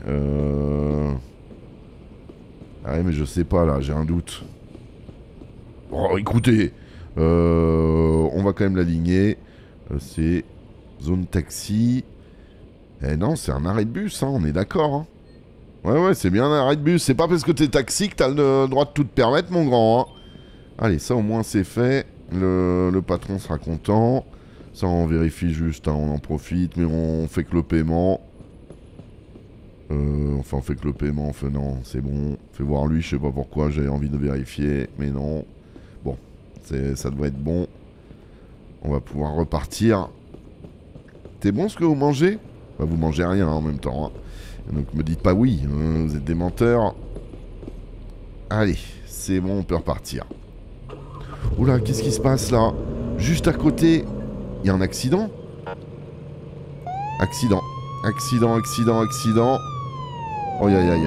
Ah ouais, mais je sais pas là, j'ai un doute. Oh, écoutez, on va quand même l'aligner. C'est zone taxi. Eh non, c'est un arrêt de bus, hein, on est d'accord. Hein. Ouais, c'est bien un arrêt de bus. C'est pas parce que t'es taxi que t'as le droit de tout te permettre, mon grand. Hein. Allez, ça au moins c'est fait. Le patron sera content. Ça, on vérifie juste, hein, on en profite, mais on fait que le paiement. Enfin, on fait que le paiement, on fait non, c'est bon. Fais voir lui, je sais pas pourquoi, j'avais envie de vérifier, mais non. Bon, ça devrait être bon. On va pouvoir repartir. C'est bon ce que vous mangez? Bah, vous mangez rien hein, en même temps. Hein. Donc me dites pas oui, vous êtes des menteurs. Allez, c'est bon, on peut repartir. Oula, qu'est-ce qui se passe là? Juste à côté, il y a un accident? Accident. Oh aïe aïe.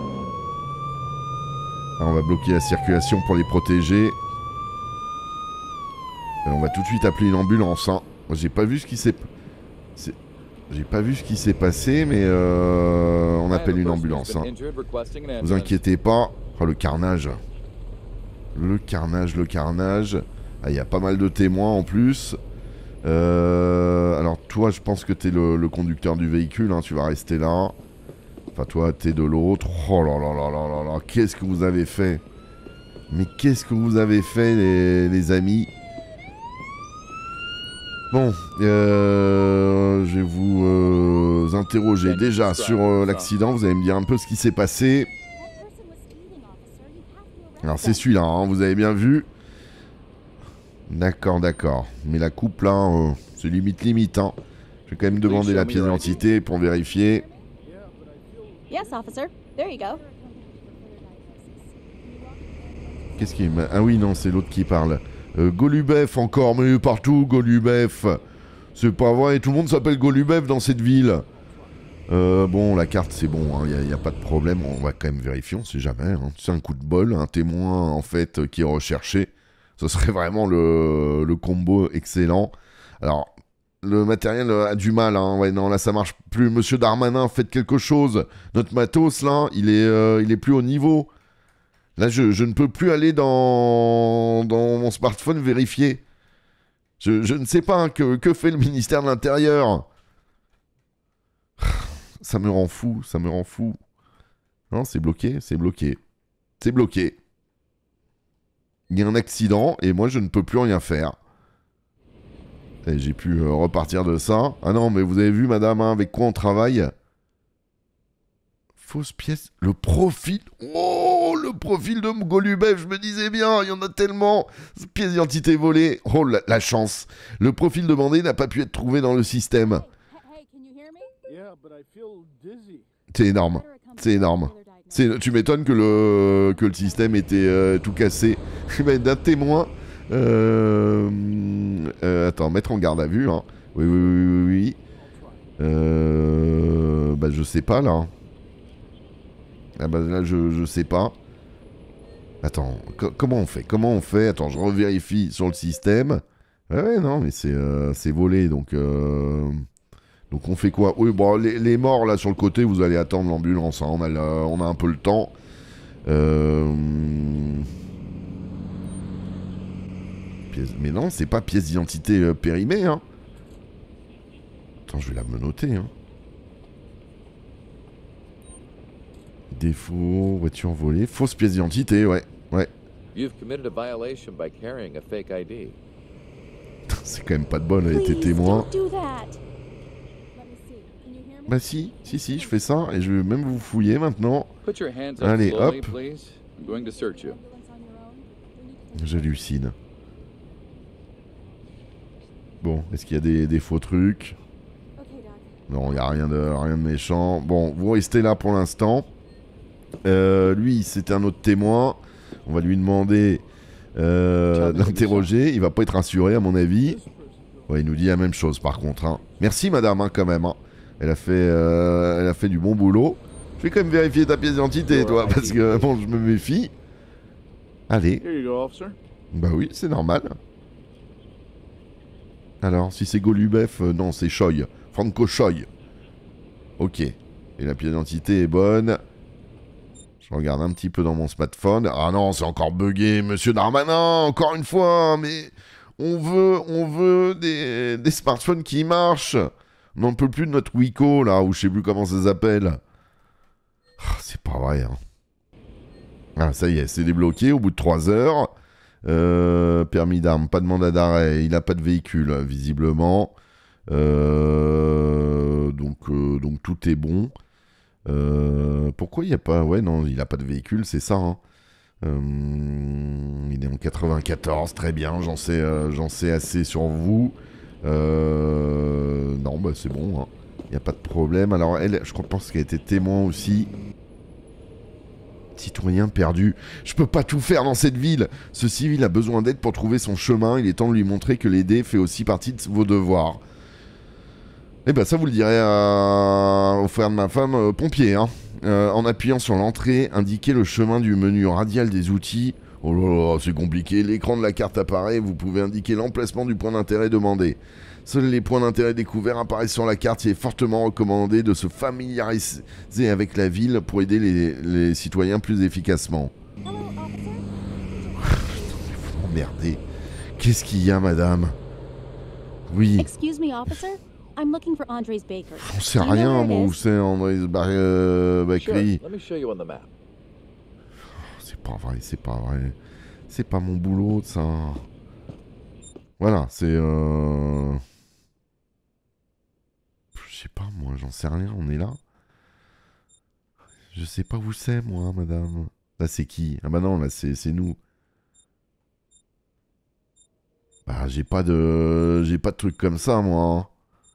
On va bloquer la circulation pour les protéger. Et on va tout de suite appeler une ambulance. Hein. J'ai pas vu ce qui s'est... J'ai pas vu ce qui s'est passé, mais on appelle une ambulance. Hein. Vous inquiétez pas. Oh, le carnage. Le carnage. Ah, il y a pas mal de témoins en plus. Alors toi, je pense que t'es le conducteur du véhicule. Hein, tu vas rester là. Enfin, toi, t'es de l'autre. Oh là là là là là là. Qu'est-ce que vous avez fait? Mais qu'est-ce que vous avez fait, les amis? Bon, je vais vous interroger déjà sur l'accident. Vous allez me dire un peu ce qui s'est passé. Alors, c'est celui-là, hein, vous avez bien vu. D'accord. Mais la coupe, là, c'est limite. Hein. Je vais quand même demander la pièce d'identité pour vérifier. Yes, officer. There you go. Qu'est-ce qu'il m'a... Ah oui, non, c'est l'autre qui parle. Golubeff encore, mais partout, Golubeff. C'est pas vrai, tout le monde s'appelle Golubeff dans cette ville. Bon, la carte, c'est bon, il n'y a pas de problème. On va quand même vérifier, on sait jamais. Hein. C'est un coup de bol, un témoin, en fait, qui est recherché. Ce serait vraiment le combo excellent. Alors... Le matériel a du mal, hein. Ouais, non, là ça marche plus. Monsieur Darmanin, faites quelque chose. Notre matos, là, il est plus au niveau. Là, je ne peux plus aller dans mon smartphone vérifier. Je ne sais pas hein, que fait le ministère de l'Intérieur. Ça me rend fou. Non, c'est bloqué. Il y a un accident et moi, je ne peux plus rien faire. Et j'ai pu repartir de ça. Ah non, mais vous avez vu, madame, hein, avec quoi on travaille? Fausse pièce. Le profil. Oh, le profil de Golubev, je me disais bien, il y en a tellement. Pièce d'identité volée. Oh, la chance. Le profil demandé n'a pas pu être trouvé dans le système. C'est énorme. C'est énorme. Tu m'étonnes que le système était tout cassé. D'un témoin. Attends, mettre en garde à vue. Hein. Oui. Bah, je sais pas là. Ah bah là, je sais pas. Attends, comment on fait? Attends, je revérifie sur le système. Ouais, non, mais c'est volé, donc on fait quoi? Oui, bon, les morts, là, sur le côté, vous allez attendre l'ambulance, hein, on a un peu le temps. Mais non, c'est pas pièce d'identité périmée, hein. Attends, je vais la menoter, hein. Défaut, voiture volée, fausse pièce d'identité, ouais. You've committed a violation by carrying a fake ID. C'est quand même pas de bol, elle était témoin. Bah si, je fais ça et je vais même vous fouiller maintenant. Allez, hop. J'hallucine. Bon, est-ce qu'il y a des faux trucs? Non, il n'y a rien de méchant. Bon, vous restez là pour l'instant. Lui, c'était un autre témoin. On va lui demander d'interroger. Il va pas être rassuré, à mon avis. Ouais, il nous dit la même chose, par contre. Hein. Merci, madame, hein, quand même. Hein. Elle a fait du bon boulot. Je vais quand même vérifier ta pièce d'identité, toi, parce que, bon, je me méfie. Allez. Bah oui, c'est normal. Alors, si c'est Golubev, non, c'est Choi. Franco Choi. Ok. Et la pièce d'identité est bonne. Je regarde un petit peu dans mon smartphone. Ah non, c'est encore buggé, monsieur Darmanin, encore une fois, mais on veut des smartphones qui marchent. On n'en peut plus de notre Wiko, là, ou je sais plus comment ça s'appelle. Ah, c'est pas vrai, hein. Ah, ça y est, c'est débloqué au bout de 3 heures. Permis d'armes, pas de mandat d'arrêt, il n'a pas de véhicule, visiblement. Donc tout est bon. Pourquoi il n'y a pas... Ouais, non, il n'a pas de véhicule, c'est ça. Hein. Il est en 94, très bien, j'en sais assez sur vous. Non, bah c'est bon, hein. Il n'y a pas de problème. Alors elle, je pense qu'elle a été témoin aussi. Citoyen perdu. Je peux pas tout faire dans cette ville. Ce civil a besoin d'aide pour trouver son chemin. Il est temps de lui montrer que l'aider fait aussi partie de vos devoirs. Eh ben ça vous le direz au frère de ma femme, pompier, hein. En appuyant sur l'entrée, indiquez le chemin du menu radial des outils. Oh là là, c'est compliqué. L'écran de la carte apparaît, vous pouvez indiquer l'emplacement du point d'intérêt demandé. Seuls les points d'intérêt découverts apparaissent sur la carte. Il est fortement recommandé de se familiariser avec la ville pour aider les citoyens plus efficacement. Vous m'emmerdez. Qu'est-ce qu'il y a, madame? Oui. Excuse me, officer. I'm looking for Andres Baker. J'en sais rien, moi, où c'est Andres Bakery. C'est pas vrai, c'est pas vrai. C'est pas mon boulot, ça. Voilà, c'est... Je sais pas, moi, j'en sais rien, on est là. Je sais pas où c'est, moi, madame. Là, c'est qui? Ah bah non, là, c'est nous. Bah, j'ai pas de truc comme ça, moi.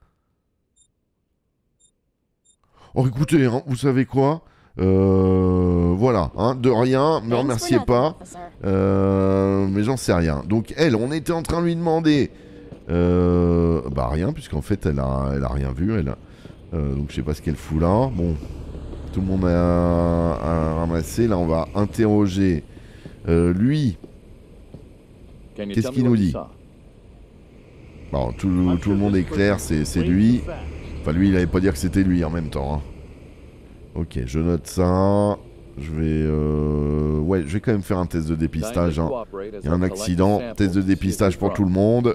Oh, écoutez, hein, vous savez quoi? Voilà, hein, de rien, me remerciez pas. Mais j'en sais rien. Donc, elle, on était en train de lui demander... bah, rien, puisqu'en fait, elle a rien vu, elle. Donc, je sais pas ce qu'elle fout là. Bon, tout le monde a ramassé. Là, on va interroger lui. Qu'est-ce qu'il nous dit? Bon, tout le monde est clair, c'est lui. Enfin, lui, il allait pas dire que c'était lui en même temps. Hein. Ok, je note ça. Je vais... Ouais, je vais quand même faire un test de dépistage. Hein. Il y a un accident. Test de dépistage pour tout le monde.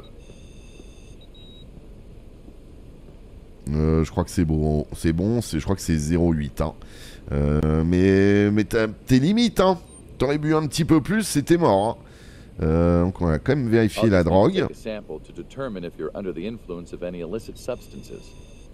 Je crois que c'est bon. C'est bon. Je crois que c'est 0,8. Hein. Mais t'es limite. Hein. T'aurais bu un petit peu plus, c'était mort. Hein. Donc on va quand même vérifier I'll la just need to drogue. take a sample to determine if you're under the influence of any illicit substances.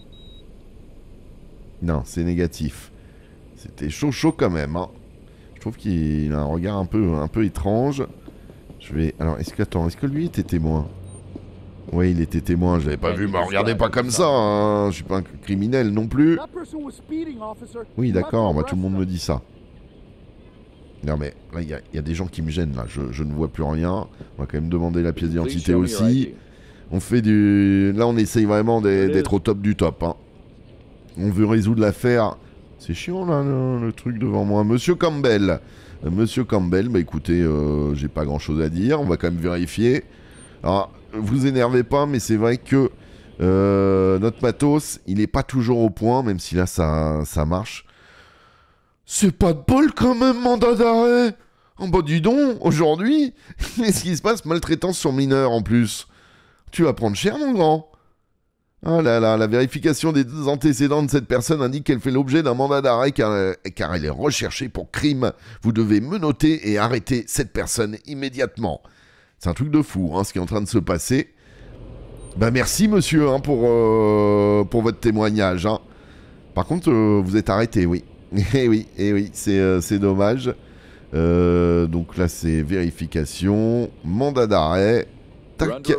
Non, c'est négatif. C'était chaud quand même. Hein. Je trouve qu'il a un regard un peu étrange. Je vais... Alors, est-ce que lui était témoin? Oui, il était témoin, je l'avais pas vu, mais regardez pas comme ça, hein. Je suis pas un criminel non plus. Oui, d'accord, bah, tout le monde me dit ça. Non mais là, il y a des gens qui me gênent, là, je ne vois plus rien. On va quand même demander la pièce d'identité aussi. On fait du... Là, on essaye vraiment d'être au top du top. Hein. On veut résoudre l'affaire. C'est chiant, là, le truc devant moi. Monsieur Campbell. Monsieur Campbell, bah écoutez, j'ai pas grand-chose à dire. On va quand même vérifier. Alors, vous énervez pas, mais c'est vrai que notre matos, il est pas toujours au point, même si là, ça marche. C'est pas de bol quand même, mandat d'arrêt. Oh bah dis donc, aujourd'hui, qu'est-ce qui se passe? Maltraitance sur mineur en plus. Tu vas prendre cher, mon grand. Ah là là, la vérification des antécédents de cette personne indique qu'elle fait l'objet d'un mandat d'arrêt car elle est recherchée pour crime. Vous devez menotter et arrêter cette personne immédiatement. C'est un truc de fou, hein, ce qui est en train de se passer. Bah merci, monsieur, hein, pour votre témoignage. Hein. Par contre, vous êtes arrêté, oui. Eh oui, c'est dommage. Donc là, c'est vérification, mandat d'arrêt. Tac.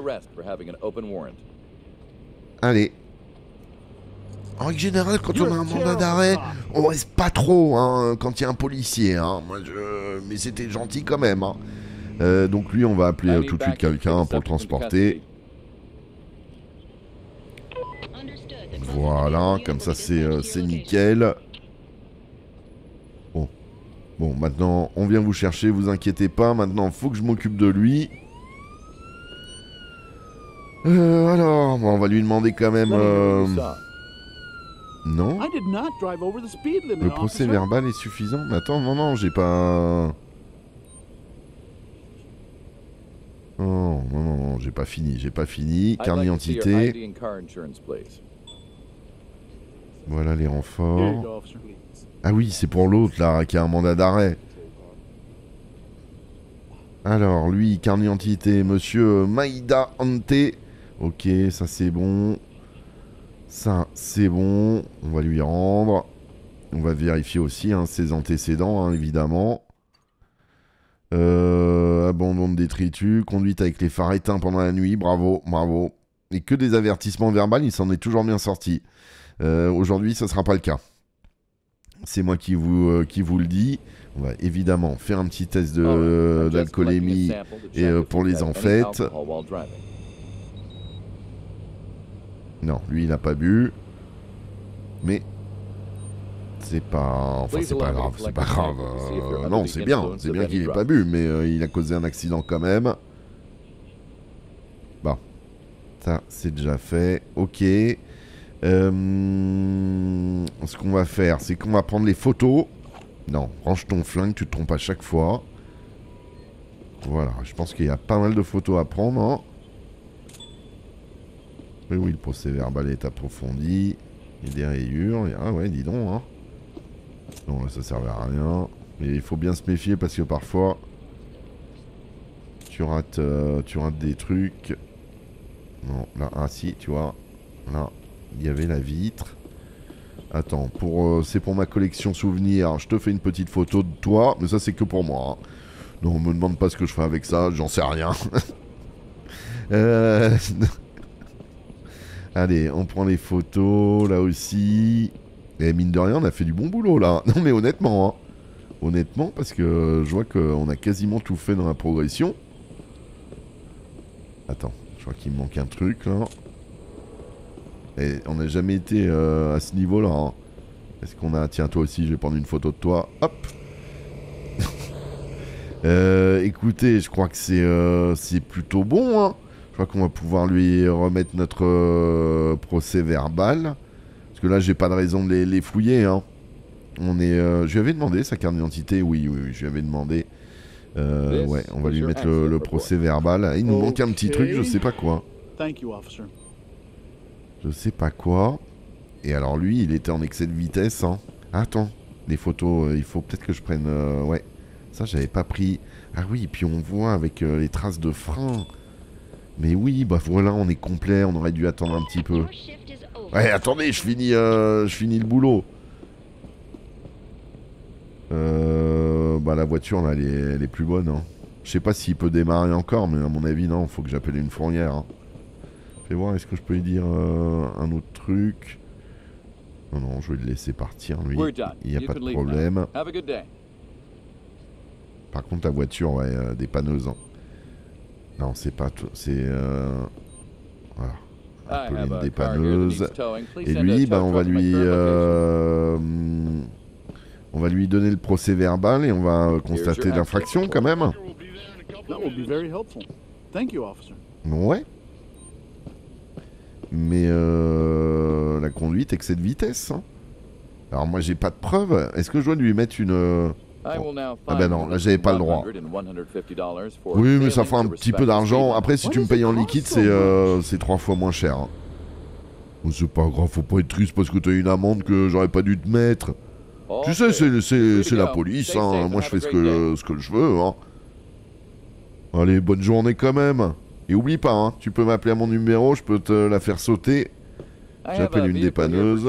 Allez. En règle générale, quand on a un mandat d'arrêt, on reste pas trop hein, quand il y a un policier. Hein. Mais c'était gentil quand même. Hein. Donc lui, on va appeler tout de suite quelqu'un pour le transporter. Voilà, comme ça c'est nickel. Bon, maintenant, on vient vous chercher, vous inquiétez pas. Maintenant, faut que je m'occupe de lui. Alors, bon, on va lui demander quand même... Non. Le procès verbal est suffisant. Mais attends, non, j'ai pas... Non, j'ai pas fini. Carte d'identité. Voilà les renforts. Ah oui, c'est pour l'autre, là, qui a un mandat d'arrêt. Alors, lui, carte d'identité, monsieur Maïda Ante. Ok, ça c'est bon. Ça, c'est bon. On va lui rendre. On va vérifier aussi hein, ses antécédents, hein, évidemment. Abandon de détritus. Conduite avec les phares éteints pendant la nuit. Bravo. Et que des avertissements verbaux, il s'en est toujours bien sorti. Aujourd'hui, ce ne sera pas le cas. C'est moi qui vous le dis. On va évidemment faire un petit test d'alcoolémie et pour les en fait. Non, lui il n'a pas bu. Mais c'est pas... Enfin c'est pas grave, non, c'est bien qu'il n'ait pas bu, mais il a causé un accident quand même. Bon, ça c'est déjà fait. Ok. Ce qu'on va faire, c'est qu'on va prendre les photos. Non, range ton flingue, tu te trompes à chaque fois. Voilà, je pense qu'il y a pas mal de photos à prendre. Hein. Oui, le procès verbal est approfondi. Il y a des rayures. Ah ouais, dis donc. Hein. Non, là, ça servait à rien. Mais il faut bien se méfier parce que parfois, tu rates des trucs. Non, là, ah si, tu vois. Là, il y avait la vitre. Attends, c'est pour ma collection souvenirs. Je te fais une petite photo de toi, mais ça, c'est que pour moi. Hein. Non, on me demande pas ce que je fais avec ça, j'en sais rien. Allez, on prend les photos, là aussi. Et mine de rien, on a fait du bon boulot, là. Non, mais honnêtement, hein. Honnêtement, parce que je vois qu'on a quasiment tout fait dans la progression. Attends, je crois qu'il me manque un truc, là. Et on n'a jamais été à ce niveau-là. Hein. Est-ce qu'on a... Tiens, toi aussi, je vais prendre une photo de toi. Hop. Écoutez, je crois que c'est plutôt bon. Hein. Je crois qu'on va pouvoir lui remettre notre procès verbal. Parce que là, j'ai pas de raison de les fouiller. Hein. Je lui avais demandé sa carte d'identité. Oui, je lui avais demandé. Ouais, on va lui mettre le procès verbal. Il nous manque un petit truc, je sais pas quoi. Je sais pas quoi. Et alors lui, il était en excès de vitesse. Hein. Attends, les photos, il faut peut-être que je prenne... ouais, Ça, j'avais pas pris. Ah oui, puis on voit avec les traces de frein. Mais oui, bah voilà, on est complet. On aurait dû attendre un petit peu. Ouais, attendez, je finis le boulot. Bah la voiture, là, elle est plus bonne. Hein. Je sais pas s'il peut démarrer encore, mais à mon avis, non. Faut que j'appelle une fourrière. Hein. Fais voir, est-ce que je peux lui dire un autre truc? Non, non, je vais le laisser partir, lui. Il n'y a pas de problème. Par contre, la voiture, ouais, dépanneuse. Hein. Non, c'est pas tout. C'est... Voilà. Appeler une dépanneuse. Et lui, bah, on va lui donner le procès verbal et on va constater l'infraction quand même. Ouais. Mais la conduite excès de vitesse. Hein. Alors moi j'ai pas de preuves. Est-ce que je dois lui mettre une... Ah ben non, là j'avais pas le droit. Oui, mais ça fera un petit peu d'argent. Après, si tu me payes en liquide, c'est 3 fois moins cher. Hein. Oh, c'est pas grave, faut pas être triste parce que t'as une amende que j'aurais pas dû te mettre. Tu sais, c'est la police. Hein. Moi, je fais ce que je veux. Hein. Allez, bonne journée quand même. Et oublie pas, hein, tu peux m'appeler à mon numéro, je peux te la faire sauter. J'appelle une dépanneuse.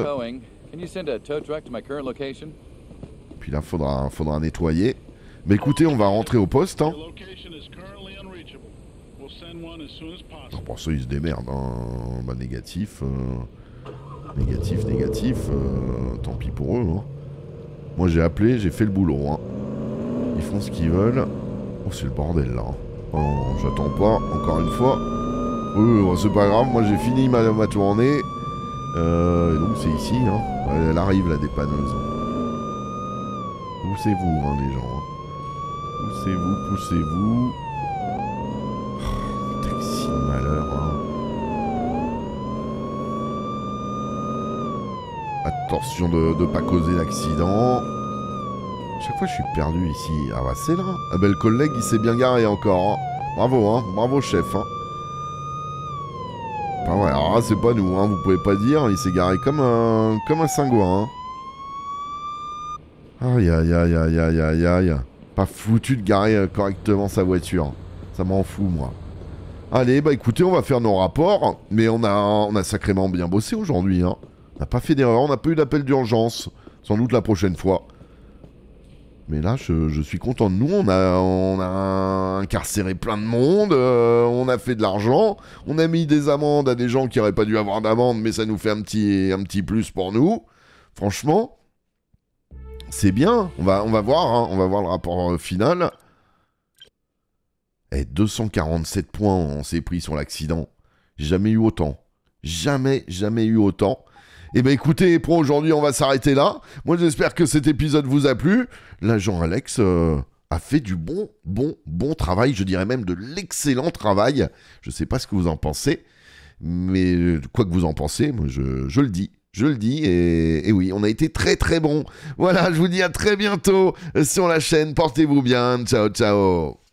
Puis là, faudra nettoyer. Mais écoutez, on va rentrer au poste. Hein. Bon, ça, ils se démerdent. Hein. Bah, négatif. Négatif. Tant pis pour eux. Hein. Moi, j'ai appelé, j'ai fait le boulot. Hein. Ils font ce qu'ils veulent. Oh, c'est le bordel, là. Hein. Oh, j'attends pas, encore une fois. Oui, c'est pas grave. Moi, j'ai fini ma tournée. Et donc, c'est ici. Hein. Elle arrive, la dépanneuse. Poussez-vous, hein, les gens. Hein. Poussez-vous. Oh, taxi de malheur. Hein. Attention de pas causer d'accident. Chaque fois, je suis perdu ici. Ah bah, c'est là. Ah bah, le collègue, il s'est bien garé encore. Hein. Bravo, chef. Hein. Enfin, ouais, alors là, c'est pas nous, hein. Vous pouvez pas dire. Il s'est garé comme un cingouin. Hein. Aïe. Pas foutu de garer correctement sa voiture. Ça m'en fout, moi. Allez, bah écoutez, on va faire nos rapports. Mais on a sacrément bien bossé aujourd'hui. Hein. On n'a pas fait d'erreur, on n'a pas eu d'appel d'urgence. Sans doute la prochaine fois. Mais là, je suis content de nous. On a incarcéré plein de monde. On a fait de l'argent. On a mis des amendes à des gens qui n'auraient pas dû avoir d'amende. Mais ça nous fait un petit plus pour nous. Franchement... C'est bien, on va voir, hein. On va voir le rapport final. Et 247 points on s'est pris sur l'accident. Jamais eu autant. Jamais eu autant. Et ben écoutez, pour aujourd'hui, on va s'arrêter là. Moi, j'espère que cet épisode vous a plu. L'agent Alex a fait du bon travail. Je dirais même de l'excellent travail. Je sais pas ce que vous en pensez. Mais quoi que vous en pensez, moi, je le dis. Je le dis, et oui, on a été très bon. Voilà, je vous dis à très bientôt sur la chaîne. Portez-vous bien. Ciao.